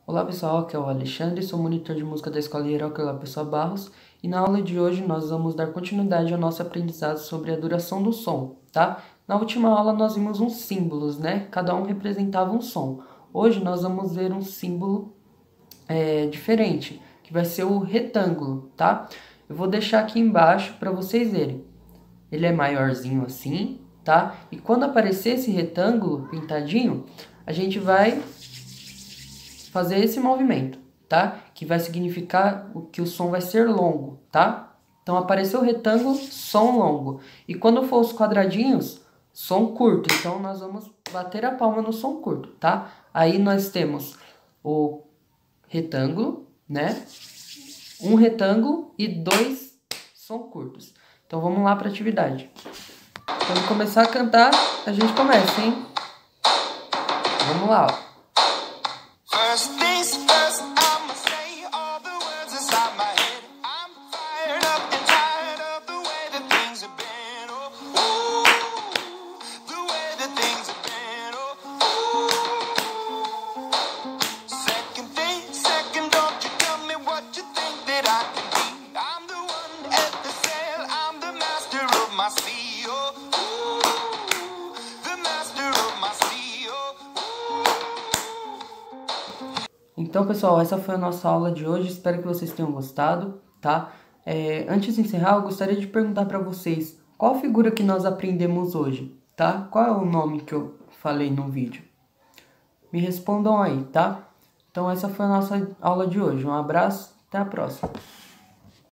Olá pessoal, aqui é o Alexandre, sou monitor de música da Escola Hierarquia Pessoa Barros e na aula de hoje nós vamos dar continuidade ao nosso aprendizado sobre a duração do som, tá? Na última aula nós vimos uns símbolos, né? Cada um representava um som. Hoje nós vamos ver um símbolo diferente, que vai ser o retângulo, tá? Eu vou deixar aqui embaixo para vocês verem. Ele é maiorzinho assim, tá? E quando aparecer esse retângulo pintadinho, a gente vai fazer esse movimento, tá? Que vai significar que o som vai ser longo, tá? Então apareceu o retângulo, som longo. E quando for os quadradinhos, som curto. Então nós vamos bater a palma no som curto, tá? Aí nós temos o retângulo, né? Um retângulo e dois som curtos. Então vamos lá para a atividade. Quando começar a cantar, a gente começa, hein? Vamos lá, ó. First things first, I'ma say all the words inside my head. I'm fired up and tired of the way that things have been. Oh, ooh, the way that things have been. Oh, ooh. Second, don't you tell me what you think that I can be. I'm the one at the sail, I'm the master of my sea. Oh, ooh, the master of my sea. Oh, Então, pessoal, essa foi a nossa aula de hoje. Espero que vocês tenham gostado, tá? Antes de encerrar, eu gostaria de perguntar para vocês qual figura que nós aprendemos hoje, tá? Qual é o nome que eu falei no vídeo? Me respondam aí, tá? Então, essa foi a nossa aula de hoje. Um abraço, até a próxima.